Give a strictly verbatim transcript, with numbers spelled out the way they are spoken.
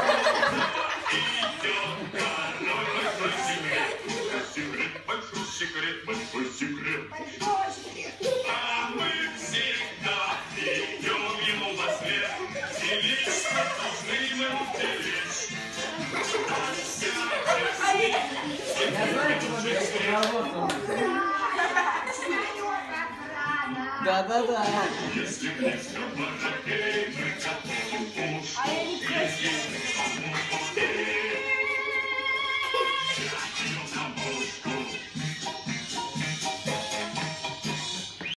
Секрет, большой секрет, большой секрет. Большой секрет. А мы всегда идем ему во след. И лично должны мы уберечь. Я знаю, что вы работаете. Да-да-да. Если гнездо